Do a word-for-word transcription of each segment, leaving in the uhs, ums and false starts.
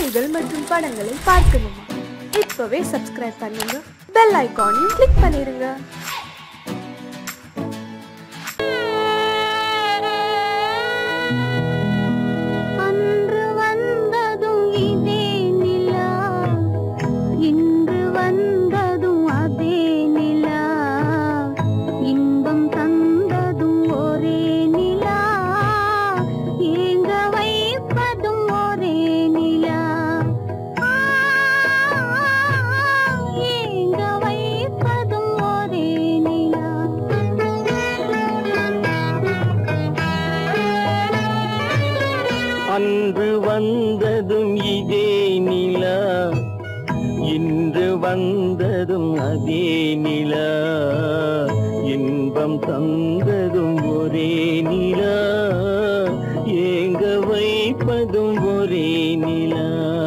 கதைகள் மற்றும் படங்களை பார்க்கணுமா? இப்பவே சப்ஸ்கிரைப் பண்ணுங்க, பெல் ஐகானையும் கிளிக் பண்ணிருங்க. அன்று வந்ததும் இதே நிலா, இன்று வந்ததும் அதே நிலா, இன்பம் தந்ததும் ஒரே நிலா, ஏங்க வைப்பதும் ஒரே நிலா.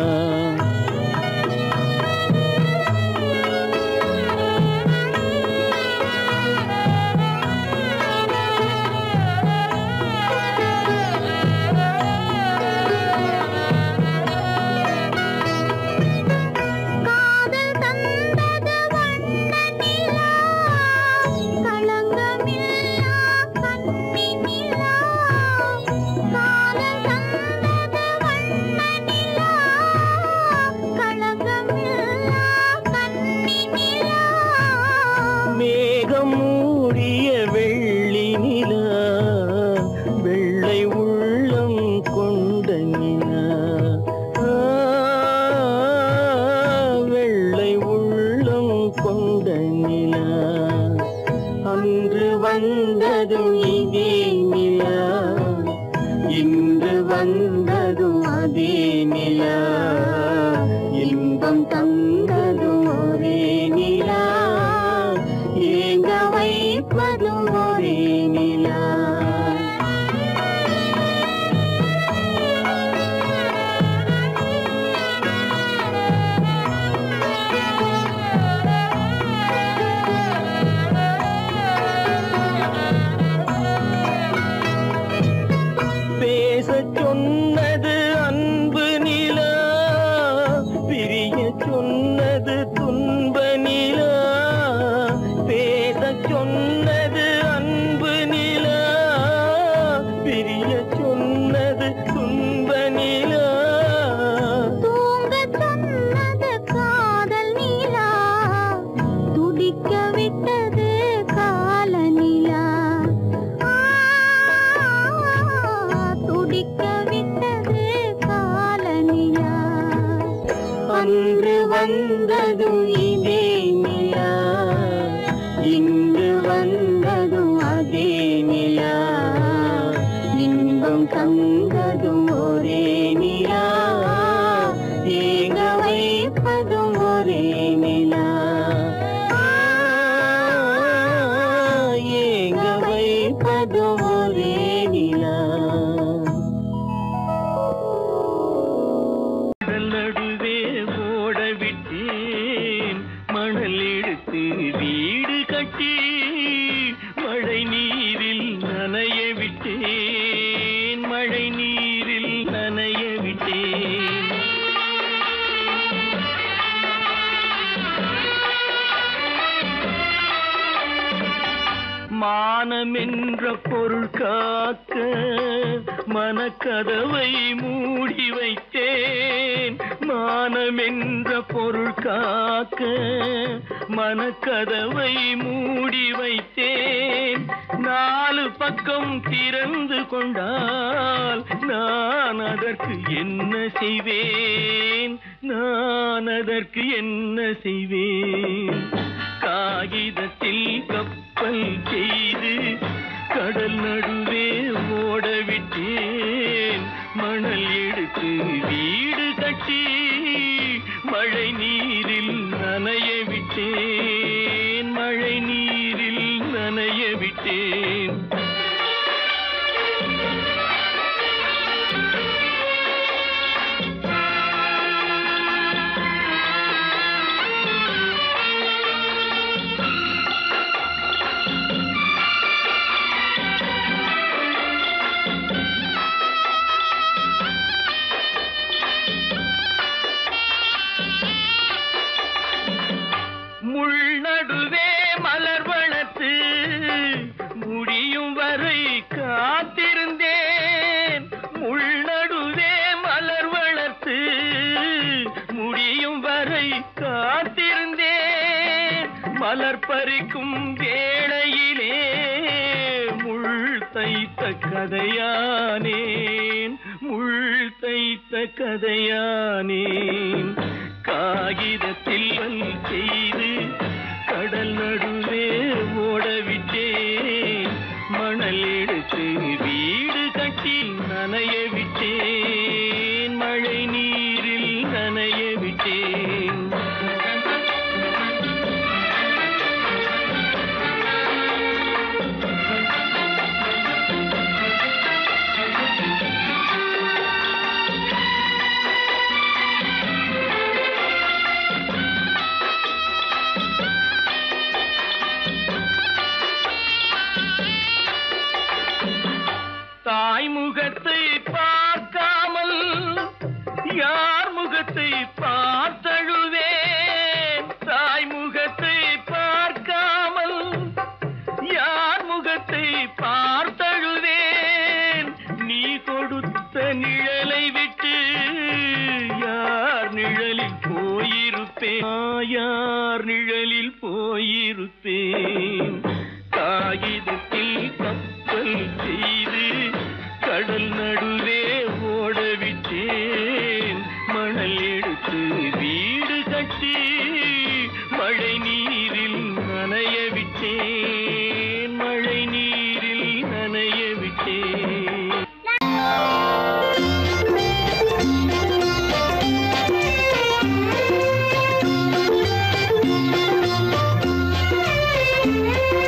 மேகம் மூடிய வெள்ளி நிலா, வெள்ளை உள்ளம் கொண்ட நிலா, வெள்ளை உள்ளம் கொண்ட நிலா. அன்று வந்ததும் இதே நிலா, இன்று வந்ததும் அதே நிலா, இன்பம் தந்ததும் ஒரே நிலா, ஏங்க வைப்பதும் ஒரே நிலா. பேசச் சொன்னது அன்பு நிலா, பிரிய சொன்னது துன்ப நிலா. பேசச் சொன்னது அன்பு நிலா, பிரிய சொன்னது துன்ப நிலா. தூங்க சொன்னது காதல் நிலா, துடிக்க விட்டது கால நிலா, துடிக்க விட்டது கால நிலா. அன்று வந்ததும் இதே நிலா, இன்று வந்ததும் அதே நிலா, இன்பம் தந்ததும் ஒரே நிலா, ஏங்க வைப்பதும் ஒரே நிலா, ஏங்க வைப்பதும் ஒரே நிலா. நடுவே ஓட விட்டேன் மணல் எடுத்து வீடு கட்டி, மழை நீரில் நனைய விட்டேன், மழை நீரில் நனைய விட்டேன். மானம் என்ற பொருள் காக்க மனக்கதவை மூடி வைத்தேன், மானம் என்ற பொருள் காக்க மனக்கதவை மூடி வைத்தேன். நாலு பக்கம் திறந்து கொண்டால் நான் அதற்கு என்ன செய்வேன், நான் அதற்கு என்ன செய்வேன். காகிதத்தில் கப்பல் செய்து கடல் நடுவே ஓட விட்டேன், மணல் எடுத்து வீடு கட்டி மழை நீரில் நனைய விட்டேன், மழை நீரில் நனைய விட்டேன். மலர் பறிக்கும் வேளையிலே முள் தைத்த கதையானேன், முள் தைத்த கதையானேன். காகிதத்தில் செய்து கடல் நடுவே ஓடவிட்டேன், மணல் எடுத்து வீடு கட்டி நனைய விட்டேன், மழை நீரில் நனைய விட்டேன். தாய் முகத்தை பார்க்காமல் யார் முகத்தை பார்த்தழுவேன், தாய் முகத்தை பார்க்காமல் யார் முகத்தை பார்த்தழுவேன். நீ கொடுத்த நிழலை விட்டு யார் நிழலில் போயிருப்பேன், யார் நிழலில் போயிருப்பேன். காகிதத்தில் கப்பல் செய்து கடல் நடுவே ஓடவிட்டேன், மணல் எடுத்து வீடு கட்டி மழை நீரில் நனைய விட்டேன், மழை நீரில் நனைய விட்டேன். Thank you.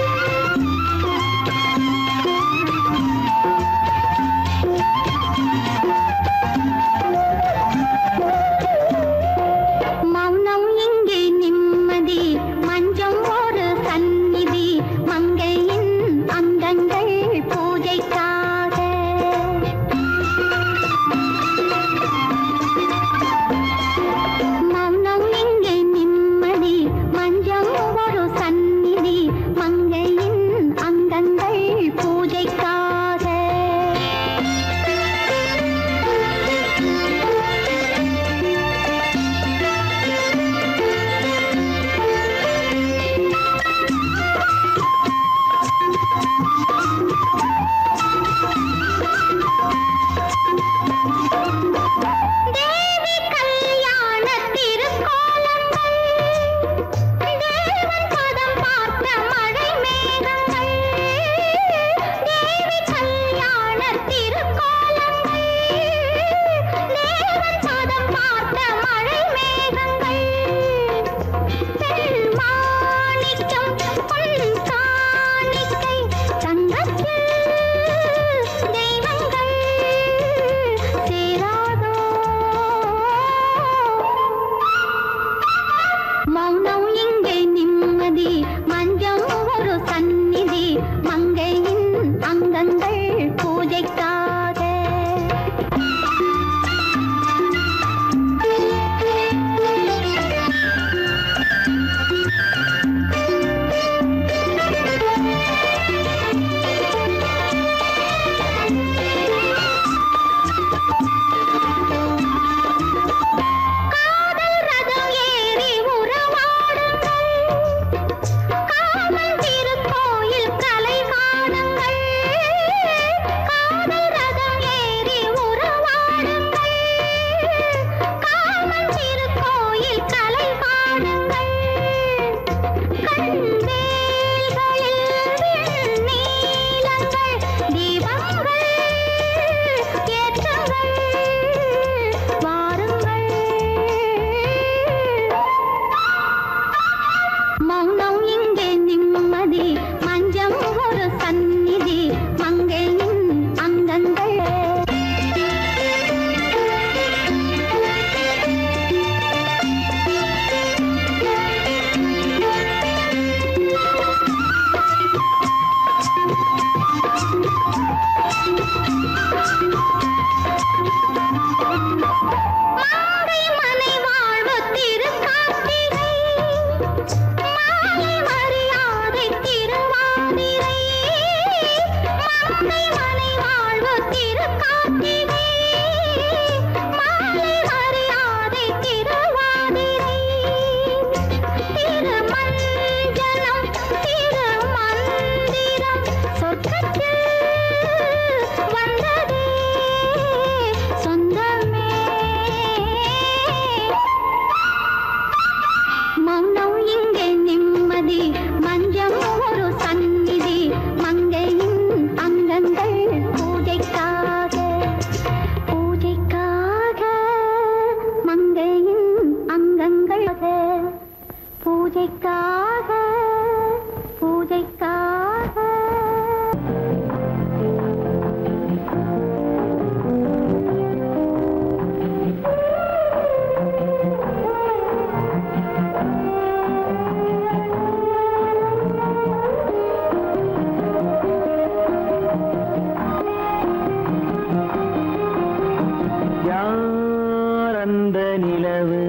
யாரந்த நிலவு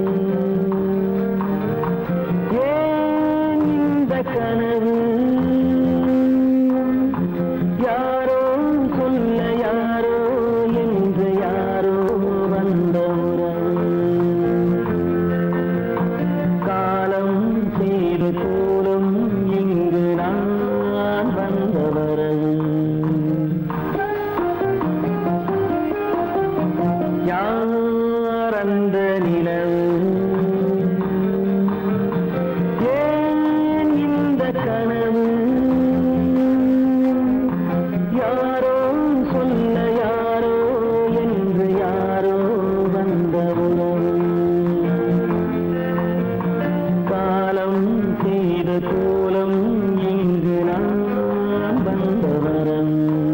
ஏன் இந்த கனவு யாரோ சொல்ல யாரோ என்று யாரோ வந்த உறவு காலம் செய்த கோலம் இங்கு நான் வந்த வரவு யாரந்த நிலவு ஏன் இந்த கனவு யாரோ சொல்ல யாரோ என்று யாரோ வந்த உறவு காலம் செய்த கோலம் இங்கு நான் வந்த வரவு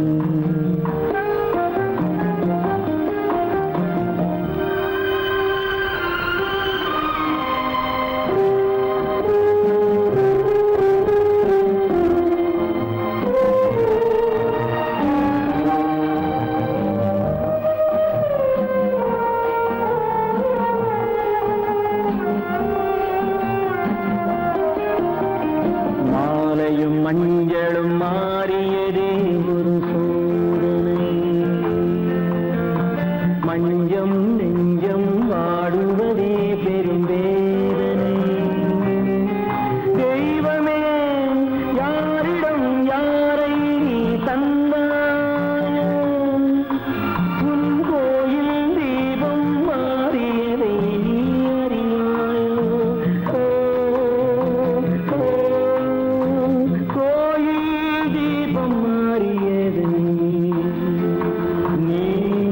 மாலையும் மஞ்சளும் மாறியதே ஒரு சோதனை மஞ்சம் நெஞ்சம் வாடுவதே பெரும் வேதனை தெய்வமே யாரிடம் யாரை நீ தந்தாயோ உன் கோயில் தீபம் மாறியதை நீ அறியாயோ கோயில் தீபம் மாறியதை நீ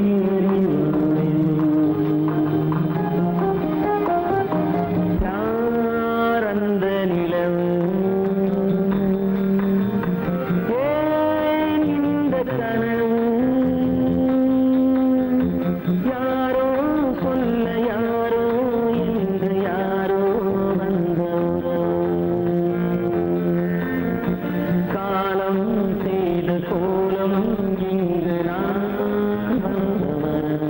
யாரந்த நிலவு ஏன் இந்த கனவு யாரோ சொல்ல யாரோ என்று யாரோ வந்த உறவு காலம் செய்த கோலம் இங்கு நான் வந்தவன்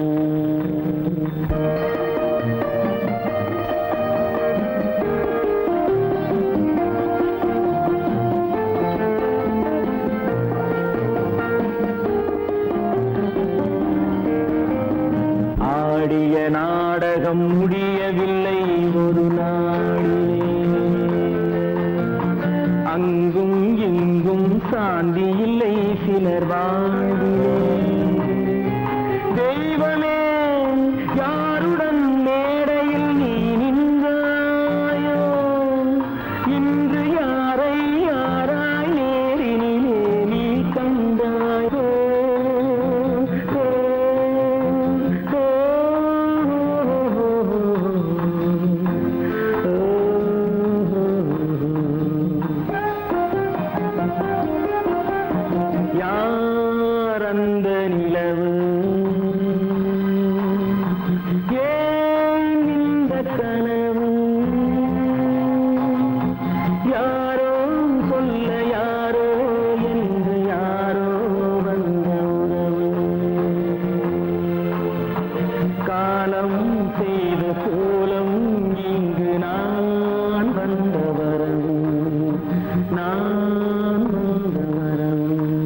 ஆடிய நாடகம் முடியவில்லை ஒரு நாளிலே அங்கும் இங்கும் சாந்தி இல்லை சிலர் வாழ்விலே தெய்வமே யாருடன் மேடையில் நீ நின்றாயோ இன்று யாரை யாராய் நேரினிலே நீ கண்டாயோ ஓ, ஓ, யாரந்த நிலவு ஏன் இந்த கனவு யாரோ சொல்ல யாரோ என்று யாரோ வந்த உறவு காலம் செய்த கோலம் இங்கு நான் வந்த வரவு நான் வந்த வரவு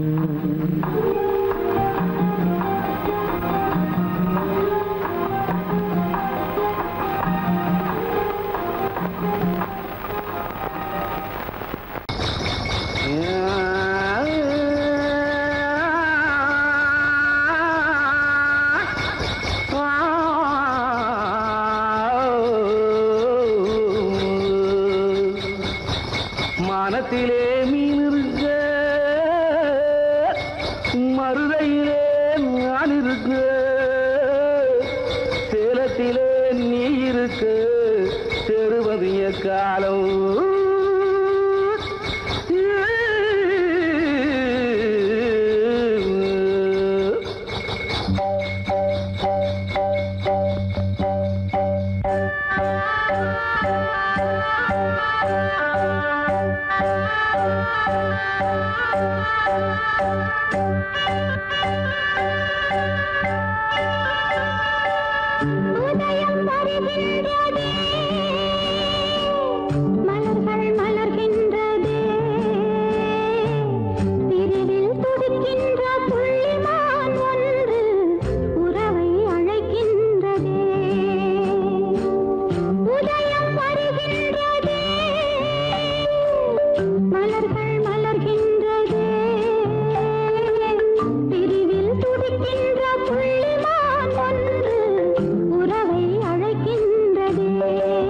மானத்திலே மீன் இருக்க மருதையிலே நான் இருக்க சேலத்திலே நீ இருக்க தெருவதிய காலம் உதயம் வருகின்றதே மலர்கள் மலர்கின்றதே பிரிவில் துடிக்கின்ற புள்ளிமான் ஒன்று உறவை அழைக்கின்றதே உதயம் வருகின்றதே மலர்கள் மலர்கின்றதே பிரிவில் துடிக்கின்ற புள்ளிமான் ஒன்று உறவை அழைக்கின்றதே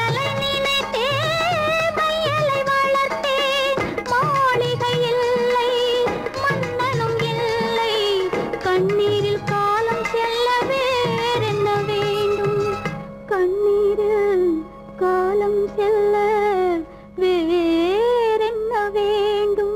மையலை நினைத்தே மையலை வளர்த்தேன். மாளிகை இல்லை மன்னனும் இல்லை, கண்ணீரில் காலம் செல்ல வேறென்ன வேண்டும்? கண்ணீரில் காலம் செல்ல வேறென்ன வேண்டும்?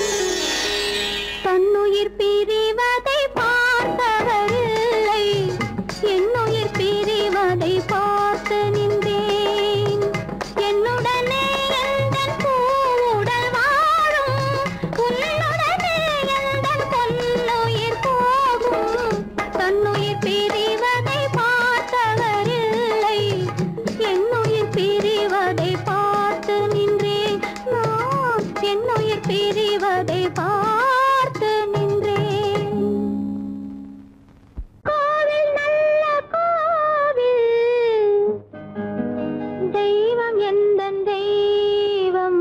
தன்னுயிர் பிரிவதை பார்த்தவரில்லை, என்னுயிர் பிரிவதை பார்த்து நின்றேன். என்னுடனே எந்தன் பூவுடல் வாழும், உன்னுடனே எந்தன் பொன்னுயிர் போகும். தன்னுயிர் பிரிவதை பார்த்தவரில்லை, என்னுயிர் பிரிவதை பார்த்து நின்றேன். நான் என்னுயிர் பிரிவதை பார்த்து நின்றேன். கோவில் நல்ல கோவில், தெய்வம் எந்தன் தெய்வம்,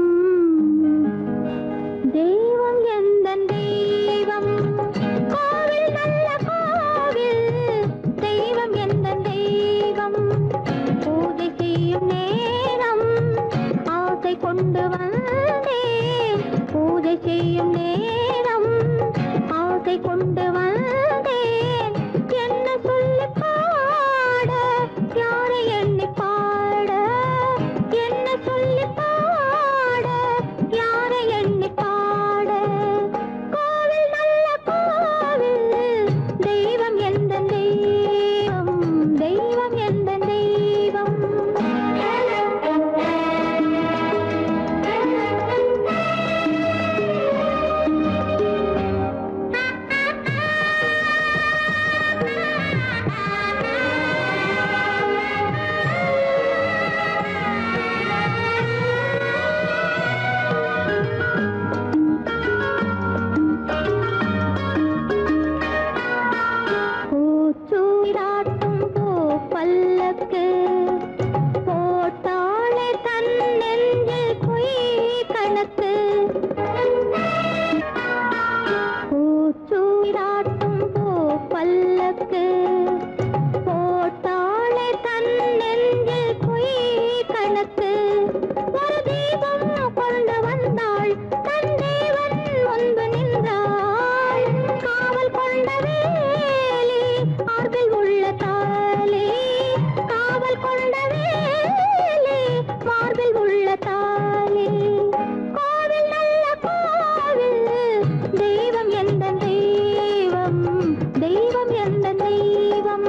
தெய்வம் எந்தன் தெய்வம். கோவில் நல்ல கோவில், தெய்வம் எந்தன் தெய்வம். பூஜை செய்யும் நேரம் ஆசை கொண்டு வந்தேன், பூஜை செய்யும் நேரம் ஆசை கொண்டு வந்தேன். என்ன சொல்லி பாட, யாரை எண்ணி பாட, என்ன சொல்லி பாட, யாரை எண்ணி பாட. கோவில் நல்ல கோவில், தெய்வம் எந்தன் தெய்வம், தெய்வம் எந்தன் தெய்வம். பூச்சூடாட்டும் பூ பல்லக்கு போட்டாளே தன் நெஞ்சில் பொய் கணக்கு. பூச்சூடாட்டும் பூ பல்லக்கு போட்டாளே தன் நெஞ்சில் பொய் கணக்கு. ஒரு தீபம் கொண்டு வந்தாள், தன் தேவன் முன்பு நின்றாள். காவல் கொண்ட வேலி மார்பில் உள்ள தாலி, காவல் கொண்ட வேலி மார்பில் உள்ள தாலி. கோவில் நல்ல கோவில், தெய்வம் எந்தன் தெய்வம், தெய்வம் எந்தன் தெய்வம்.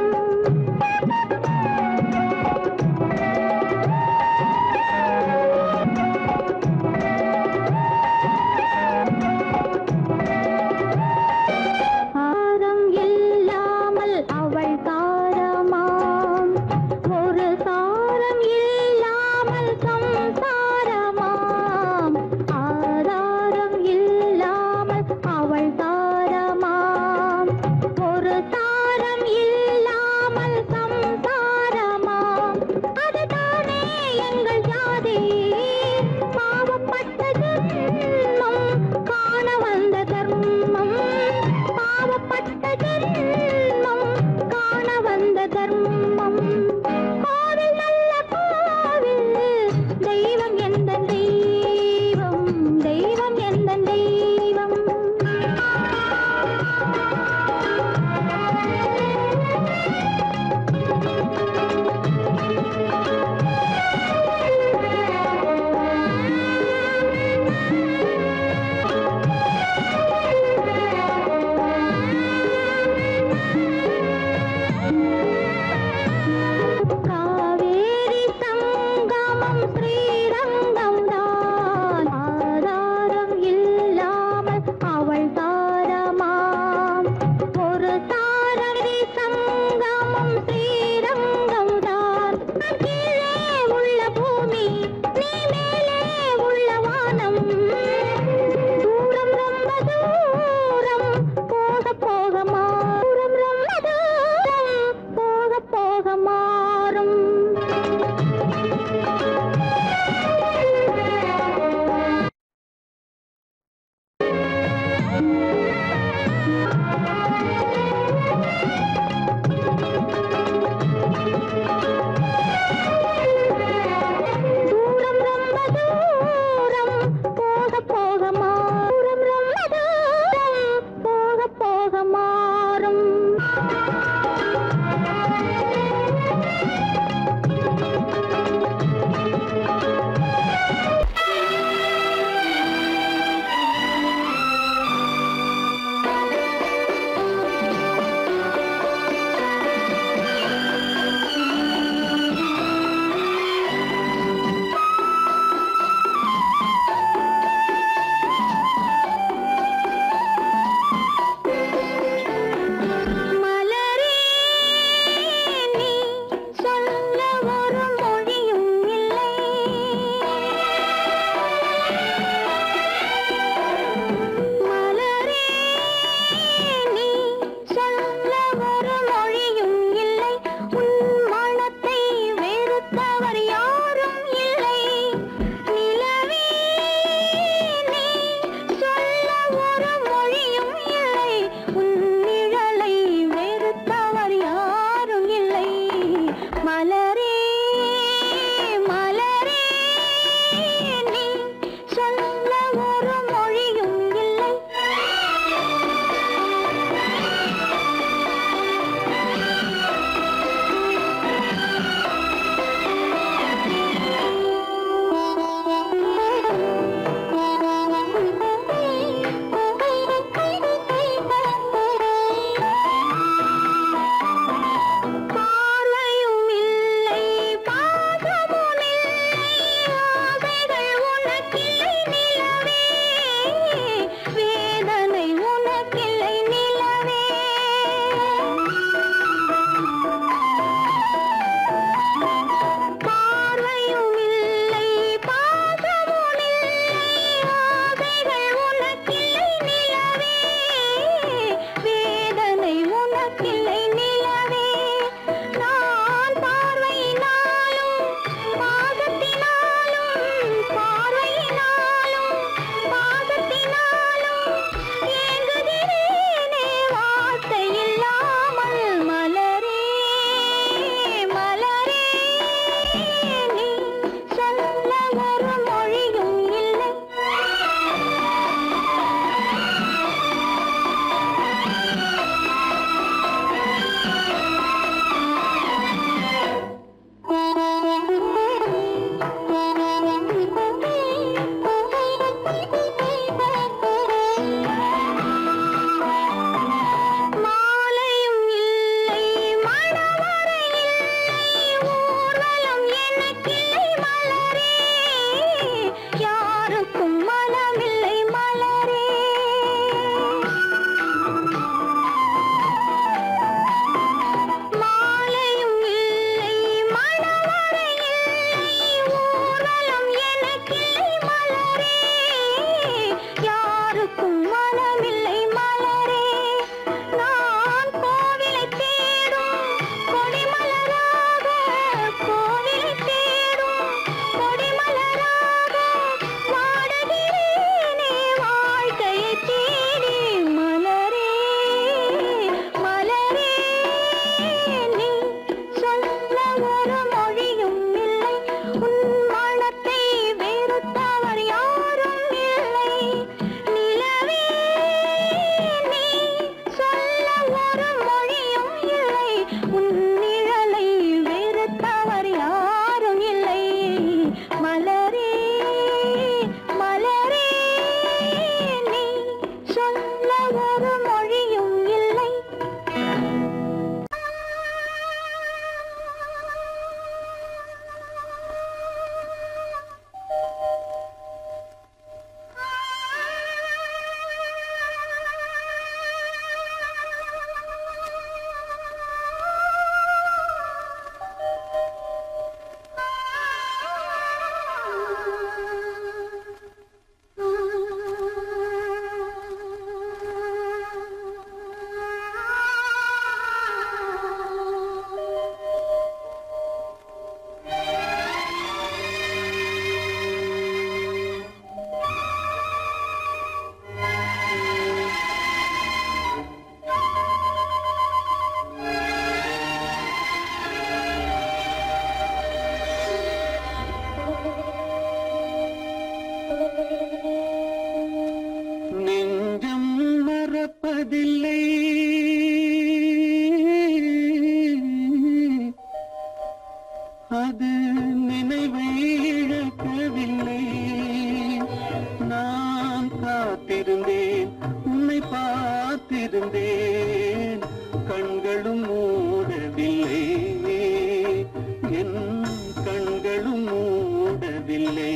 ஆரம் இல்லாமல் அவள் தாரமாம், ஒரு சாரம் இல்லாமல் சம்சாரமாம். ஆதாரம் இல்லாமல் அவள் தாரமாம், ஒரு சாரம் இல்லாமல் சம்சாரமாம். அதுதானே எங்கள் ஜாதி, பாவப்பட்ட ஜென்மம் காண வந்த தர்மம், பாவப்பட்ட ஜென்மம் காண வந்த தர்மம். கோவில் நல்ல கோவில், தெய்வம் எந்தன் தெய்வம், தெய்வம் எந்தன் தெய்வம். காவேரி சங்கமம் ஸ்ரீரங்கம் காத்திருந்தேன் கண்களும் மூடவில்லை என் கண்களும் மூடவில்லை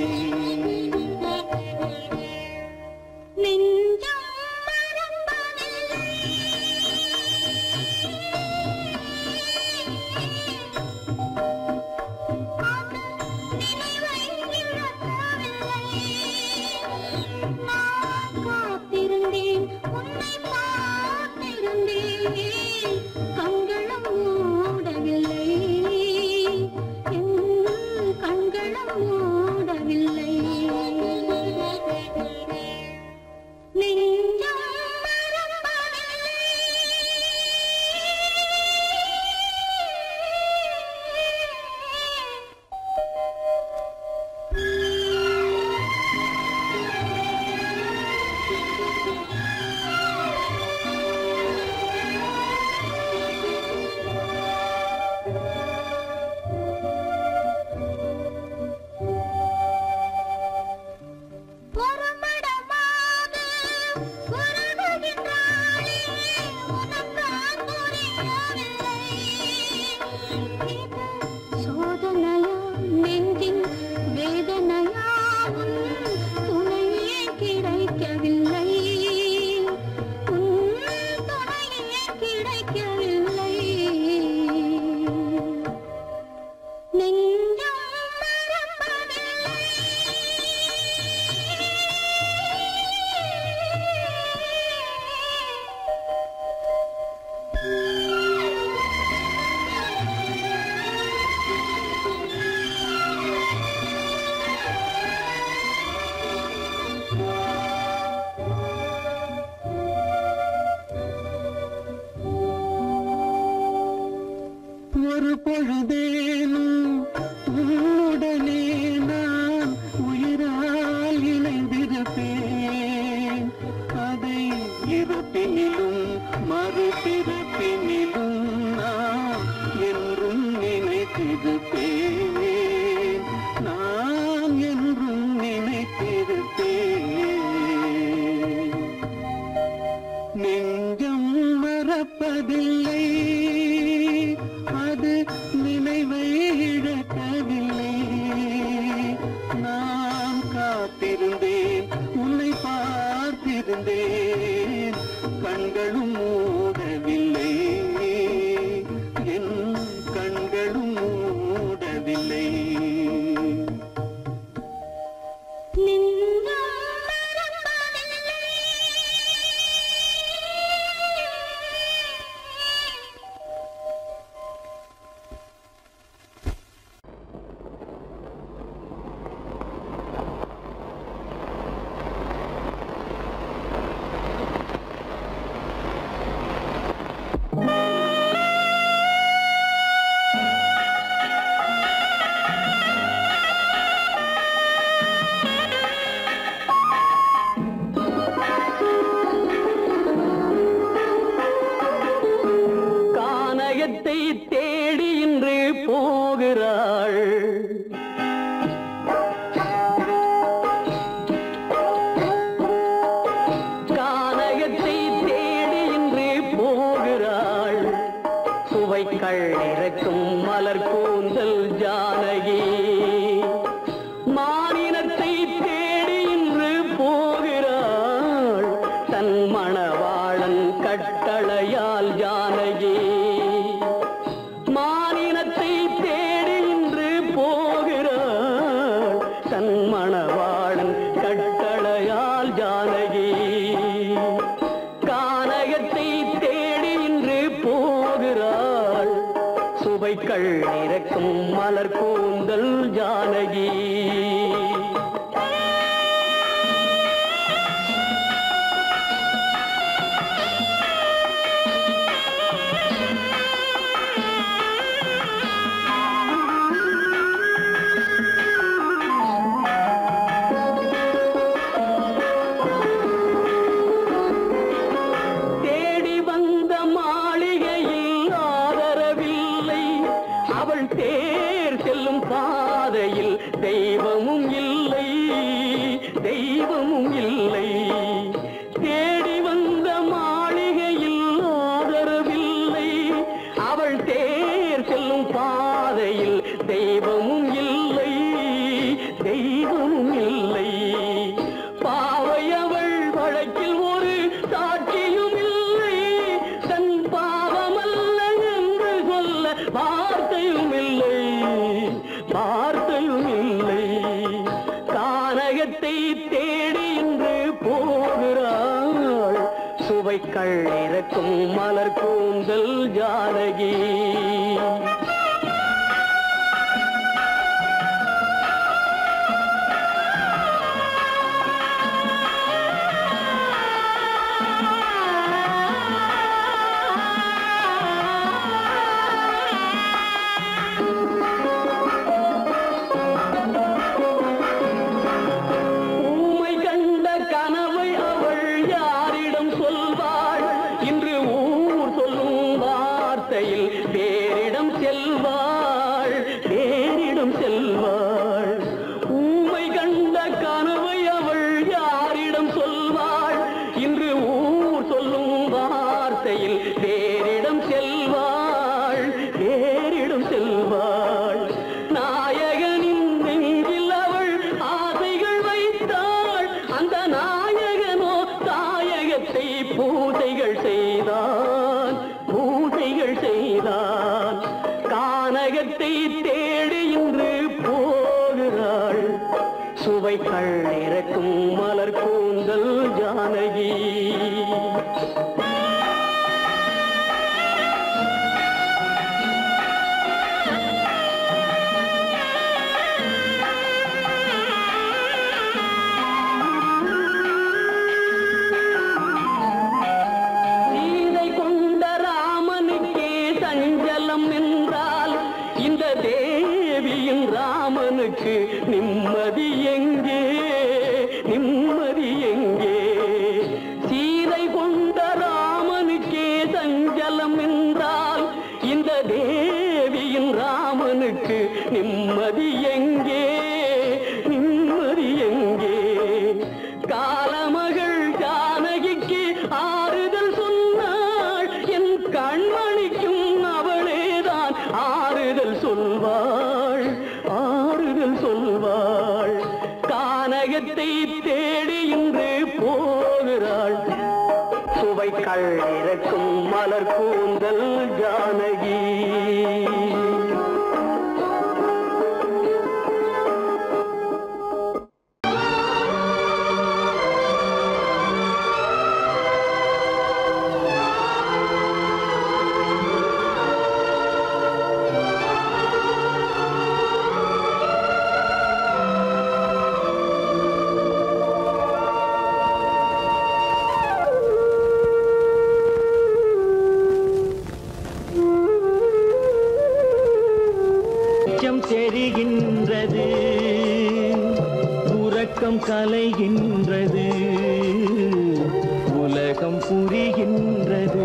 தெய்வமும் இல்லை தேடி வந்த மாளிகையில் நாயகத்தை தேடி இன்று போகிறாள் சுவைக்கள் இறக்கும் மலர் கூந்தல் ஜானகி. சுவைக்கள் இறக்கும் மலர் கூந்தல் ஜானகி. சீதை கொண்ட ராமனுக்கே சஞ்சலம் என்றால் இந்த தேவியின் ராமனுக்கு நிம்மதி எங்கே, நிம்மதி எங்கே? சீதை கொண்ட ராமனுக்கே சஞ்சலம் என்றால் இந்த தேவியின் ராமனுக்கு நிம்மதி எங்கே, நிம்மதி எங்கே? காலமகள் ஜானகிக்கு ஆறுதல் சொன்னாள் என் கண்மணிக்கும் அவளேதான் ஆறுதல் சொல்வாள், ஆறுதல் சொல்வாள். கானகத்தை தேடி இன்று போகிறாள் சுவைக்கள் இறக்கும் மலர் கூந்தல் ஜானகி. தெரிகின்றது உறக்கம் கலைகின்றது உலகம் புரிகின்றது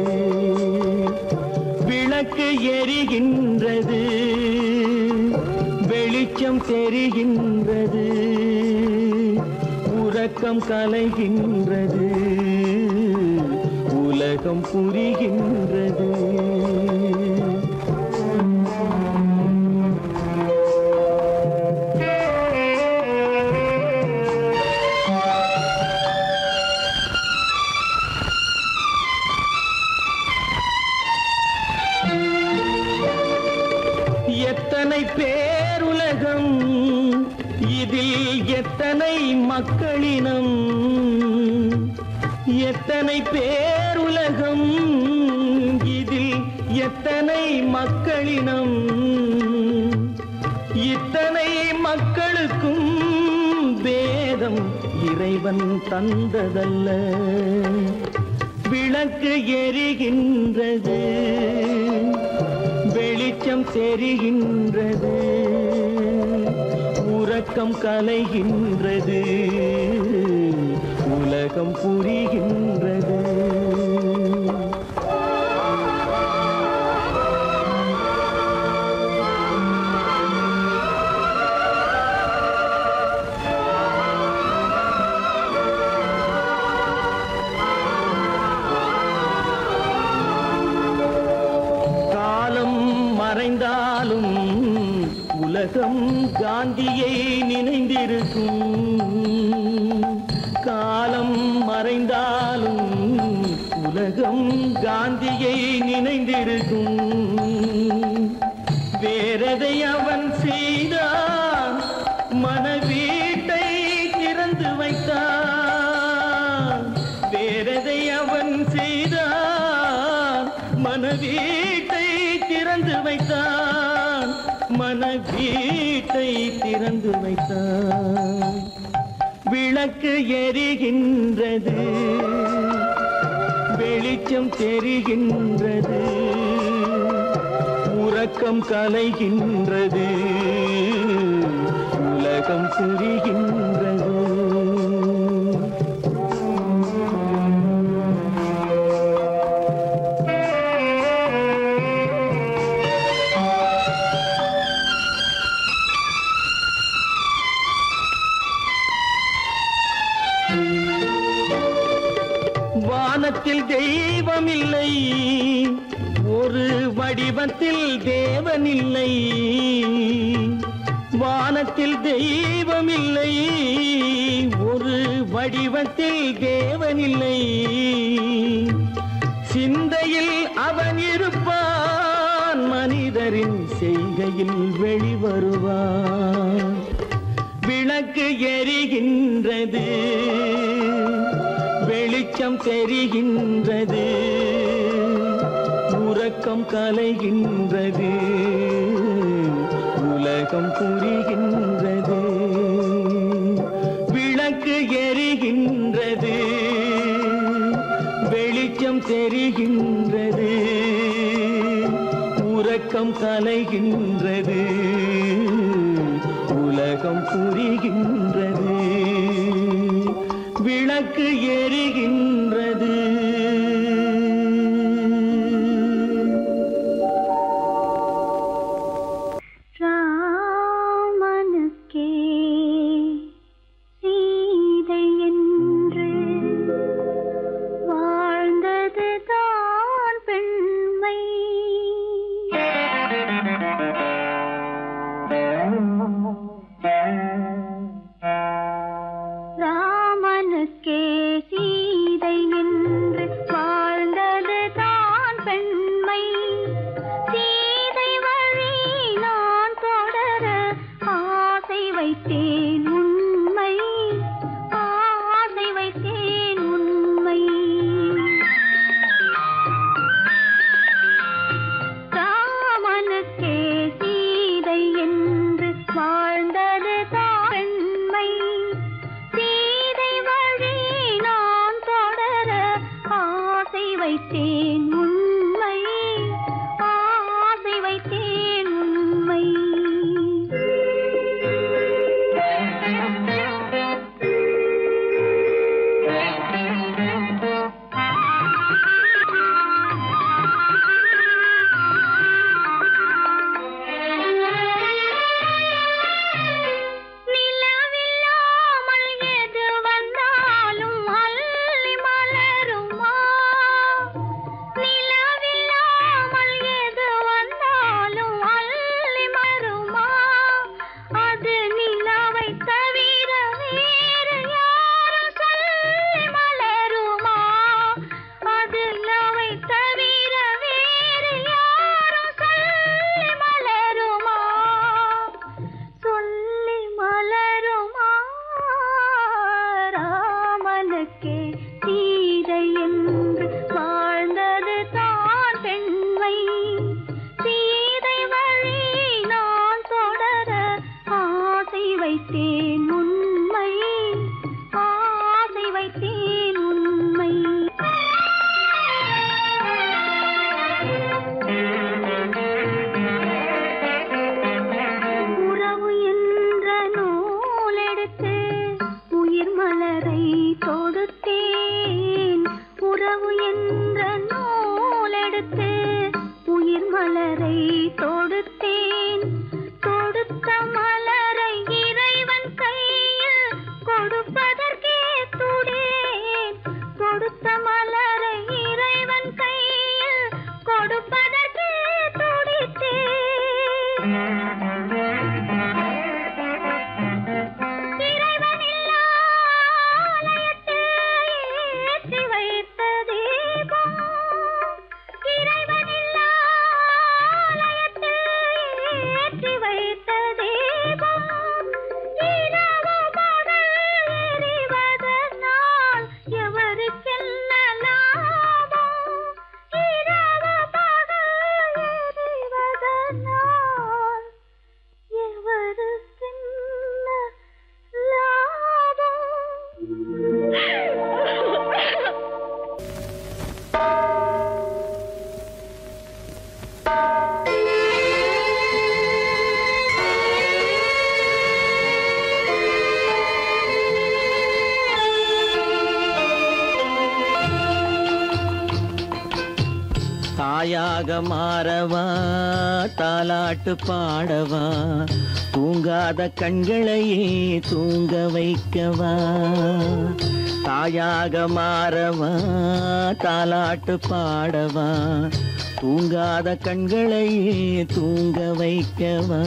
விளக்கு எரிகின்றது வெளிச்சம் தெரிகின்றது உறக்கம் கலைகின்றது உலகம் புரிகின்றது. எத்தனை பேருலகம் இதில் எத்தனை மக்களினம், எத்தனை பேருலகம் இதில் எத்தனை மக்களினம், இத்தனை மக்களுக்கும் வேதம் இறைவன் தந்ததல்ல. விளக்கு எரிகின்றது வெளிச்சம் தெரிகின்றது உறக்கம் கலைகின்றது உலகம் புரிகின்றது. மறைந்தாலும் உலகம் காந்தியை நினைந்திருக்கும், காலம் மறைந்தாலும் உலகம் காந்தியை நினைந்திருக்கும். வேறதை அவன் செய்தான் மனவீட்டை திறந்து வீட்டை திறந்து வைத்தான், மன வீட்டை திறந்து வைத்தான். விளக்கு எரிகின்றது, வெளிச்சம் தெரிகின்றது, உறக்கம் கலைகின்றது, உலகம் புரிகின்றது. வானத்தில் தெய்வம் இல்லை, ஒரு வடிவத்தில் தேவன் இல்லை. வானத்தில் தெய்வம் இல்லை, ஒரு வடிவத்தில் தேவன் இல்லை. சிந்தையில் அவன் இருப்பான், மனிதரின் செய்கையில் வெளிவருவான். விளக்கு எரிகின்றது, வெளிச்சம் தெரிகின்றது, உறக்கம் கலைகின்றது, உலகம் புரிகின்றது. விளக்கு எரிகின்றது, வெளிச்சம் தெரிகின்றது, உறக்கம் கலைகின்றது, உலகம் புரிகின்றது. விளக்கு எரிகின்றது. ராமனுக்கே சீதை என்று வாழ்ந்தது தான் பெண்மை. ராமனுக்கே சீதை என்று வாழ்ந்தது தான் பெண்மை. சீதை வழி நான் தொடர ஆசை வைத்தேன் உண்மை, ஆசை வைத்தேன் உண்மை. ராமனுக்கே சீதை என்று வாழ்ந்தது தான் பெண்மை. சீதை வழி நான் தொடர ஆசை வைத்தேன் உண்மை, ஆசை வைத்தேன் உண்மை. நிலவில்லாமல் எது வந்தாலும் அள்ளி மலருமா? நிலவில்லாமல் எது வந்தாலும் அள்ளி மலருமா? அது நிலவை தவிர வேறு யாரும் சொல்லி மலருமா? அது நிலவை தவிர வேறு யாரும் சொல்லி மலருமா? சொல்லி மலருமா? ராமனுக்கே சீதை என்று வாழ்ந்தது தான் பெண்மை. சீதை வழி நான் தொடர ஆசை வைத்தேன் உண்மை, ஆசை வைத்தேன் உண்மை. உறவு என்ற நூலெடுத்து உயிர் மலரை தொடுத்தேன். உறவு என்ற நூலெடுத்து உயிர் மலரை தொடுத்தேன். தொடுத்த மலரை இறைவன் கையில் கொடுப்பதற்கே துடேன். கொடுத்த மலரை இறைவன் கையில் கொடுப்பதற்கே துடித்தேன். இறைவனில்லா ஆலயத்தில் ஏற்றி வைத்த தீபம், இறைவனில்லா ஆலயத்தில் தாயாக மாறவா தாலாட்டு பாடவா தூங்காத கண்களையே தூங்க வைக்கவா தாயாக மாறவா தாலாட்டு பாடவா தூங்காத கண்களையே தூங்க வைக்கவா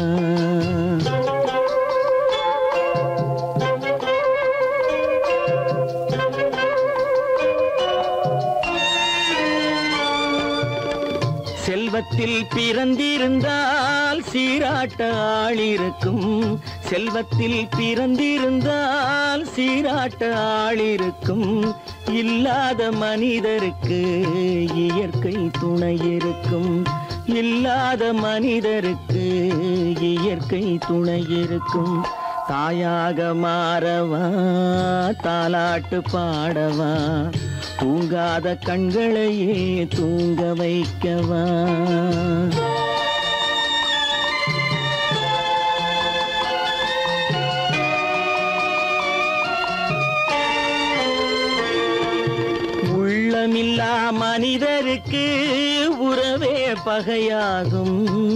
செல்வத்தில் பிறந்திருந்தால் சீராட்ட ஆள் இருக்கும் செல்வத்தில் பிறந்திருந்தால் சீராட்ட ஆள் இருக்கும் இல்லாத மனிதருக்கு இயற்கை துணை இருக்கும் இல்லாத மனிதருக்கு இயற்கை துணை இருக்கும் தாயாக மாறவா தாலாட்டு பாடவா தூங்காத கண்களையே தூங்க வைக்கவா உள்ளமில்லா மனிதருக்கு உறவே பகையாகும்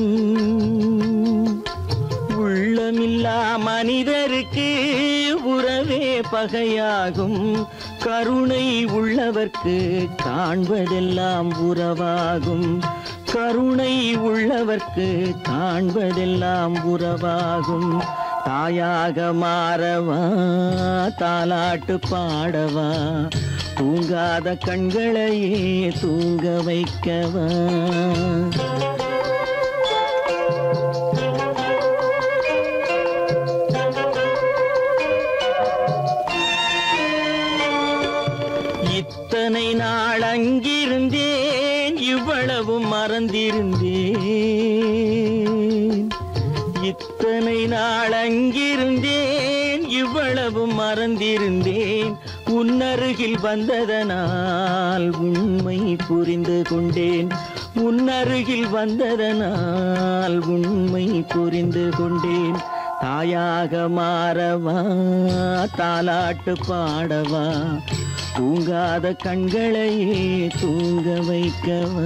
உள்ளமில்லா மனிதருக்கு உறவே பகையாகும் கருணை உள்ளவர்க்கு காண்பதெல்லாம் உறவாகும் கருணை உள்ளவர்க்கு காண்பதெல்லாம் உறவாகும் தாயாக மாறவா தாலாட்டு பாடவா தூங்காத கண்களையே தூங்க வைக்கவா இத்தனை நாள் அங்கிருந்தேன் இவ்வளவு மறந்திருந்தேன் இத்தனை நாள் அங்கிருந்தேன் இவ்வளவு மறந்திருந்தேன் உன்னருகில் வந்ததனால் உண்மை புரிந்து கொண்டேன் உன்னருகில் வந்ததனால் உண்மை புரிந்து கொண்டேன் தாயாக மாறவா தாலாட்டு பாடவா தூங்காத கண்களையே தூங்க வைக்கவா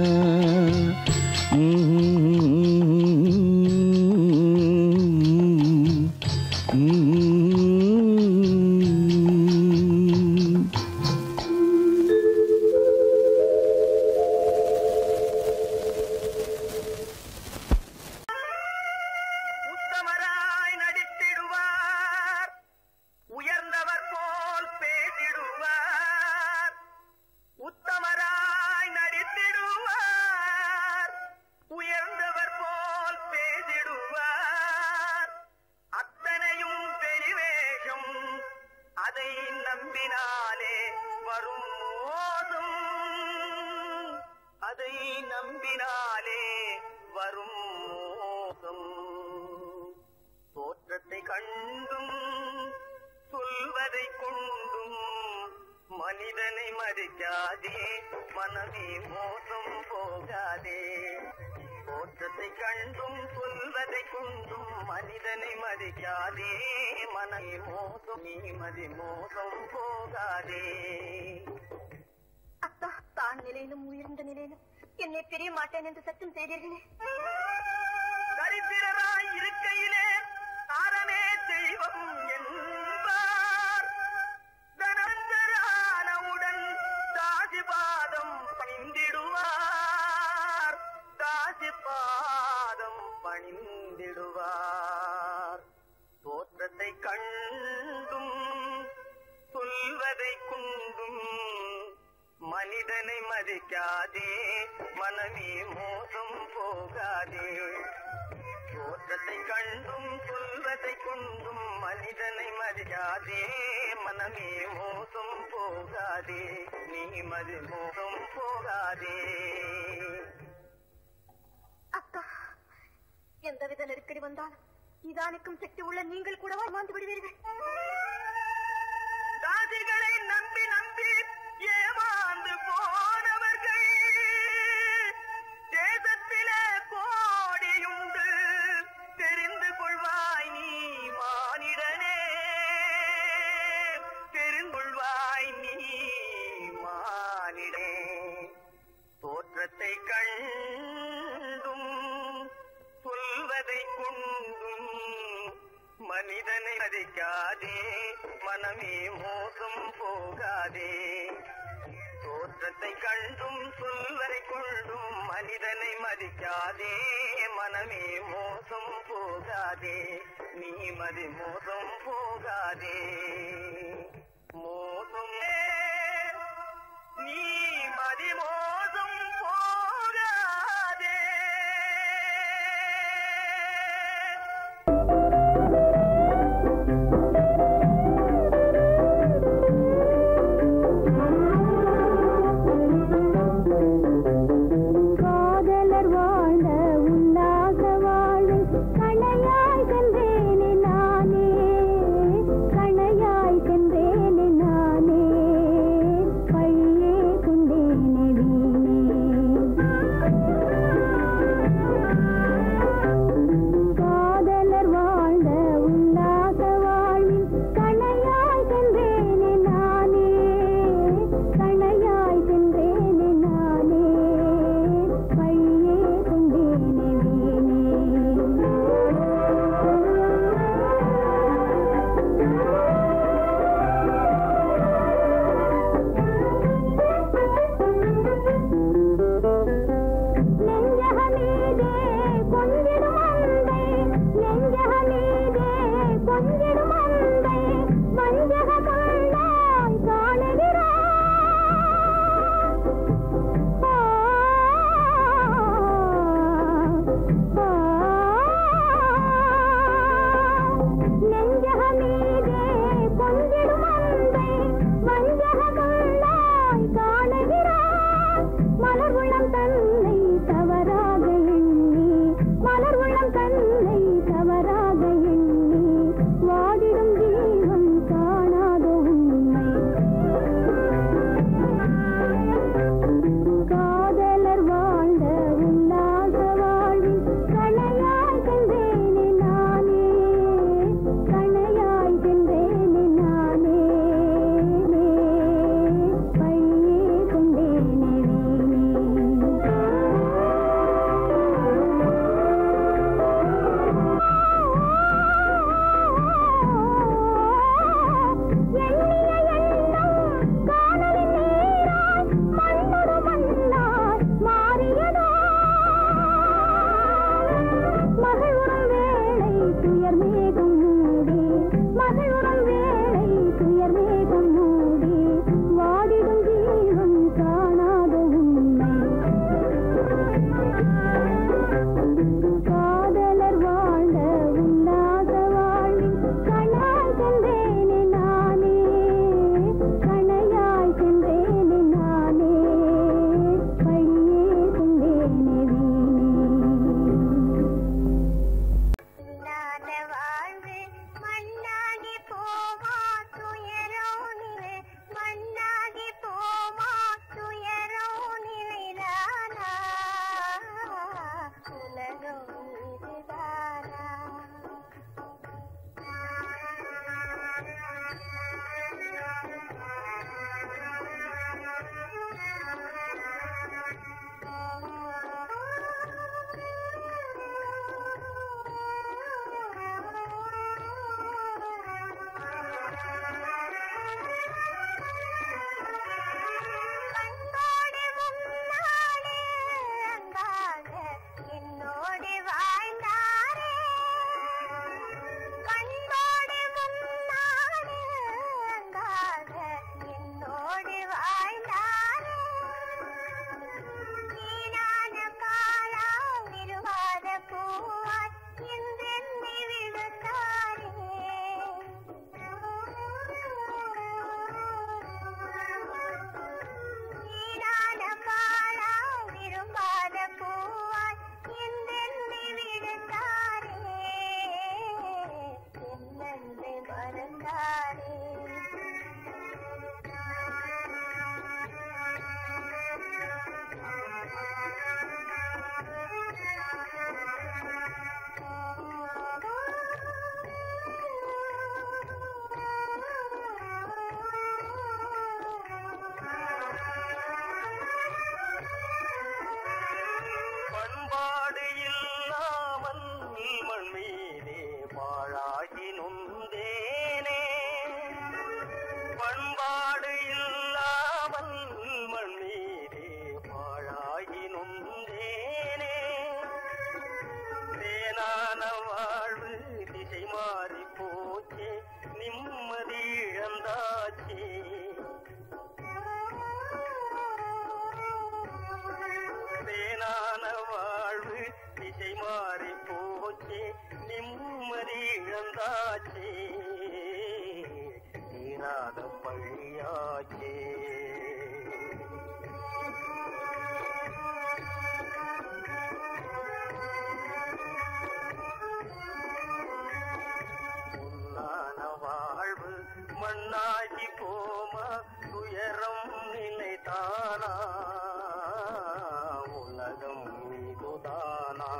உத்தமராய் நடித்திடுவார் உயர்ந்தவர் போல் பேசிடுவார் உத்தமராய் நடித்திடுவார் உயர்ந்தவர் போல் பேசிடுவார் அத்தனையும் பெரிவேஷம் அதை நம்பினாலே வரும் மோசம் அதை நம்பினாலே வரும் மோசம் தோற்றத்தை கண்டும் சொல்வதை கொண்டும் மனிதனை மதிக்காதே மனமே மோசம் போகாதே தோற்றத்தை கண்டும் சொல்வதை கொண்டும் மனிதனை மதிக்காதே மனமே மோசம் நீ மதி மோசம் போகாதே அத்தா தான் நிலையிலும் உயர்ந்த நிலையிலும் என்னை பிரிய மாட்டேன் என்று சத்தம் செய்தீர்களே. தரித்திரராய் இருக்கையிலே தாரமே தெய்வம் என்பார் தனந்தரானவுடன் தாசிபாதம் பணிந்திடுவார் தாசிபாதம் பணிந்திடுவார் தோற்றத்தை கண்டும் சொல்வதை கொண்டும் மனிதனை மதிக்காதே மனமே மோசம் போகாதே தோற்றத்தை கண்டும் சொல்வதை கொண்டும் மனிதனை மதிக்காதே மனமே மோசம் போகாதே நீ மதி மோசம் போகாதே. அக்கா, எந்தவித நெருக்கடி வந்தாலும் இதானுக்கும் சக்தி உள்ள நீங்கள் கூடவா மாந்து விடுவீர்கள்? தாதிகளை நம்பி நம்பி ஏமாந்து போனவர்கள் தேசத்திலே கோடியுண்டு தெரிந்து கொள்வாய் நீ மானிடனே தெரிந்து கொள்வாய் நீ மானிடே தோற்றத்தை கண் மதிக்காதே மனமே மோசம் போகாதே தோற்றத்தை கண்டும் சொல்வரை கொண்டும் மனிதனை மதிக்காதே மனமே மோசம் போகாதே நீ மதி மோசம் போகாதே மோசம் நீ மதி மோசம் போகாதே காதலர் வாழ்ந்த உல்லாச வாழ்வில் கணையாய் சென்றேனே நானே கணையாய் பண்பாடு இல்லாமல் மண்ணீரே பாழாகி நொந்தேனே தேனான வாழ்வு திசை மாறி போச்சே நிம்மதி இழந்தாச்சே தேனான வாழ்வு திசை மாறி போச்சே நிம்மதி இழந்தாச்சே தீராத பழியாச்சே பொன்னான வாழ்வு மண்ணாகி போமா துயரம் நிலைதானா உலகம் மீதுதானா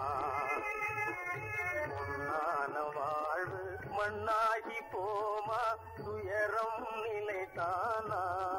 பொன்னான வாழ்வு மண்ணாகி போமா துயரம் நிலைதானா